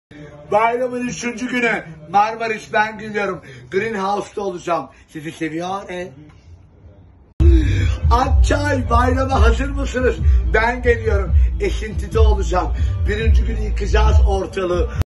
Bayramın 3. günü Marmaris, ben geliyorum. Greenhouse'da olacağım. Sizi seviyorum. Akçay, bayrama hazır mısınız? Ben geliyorum. Esinti'de olacağım. 1. günü yıkacağız ortalığı.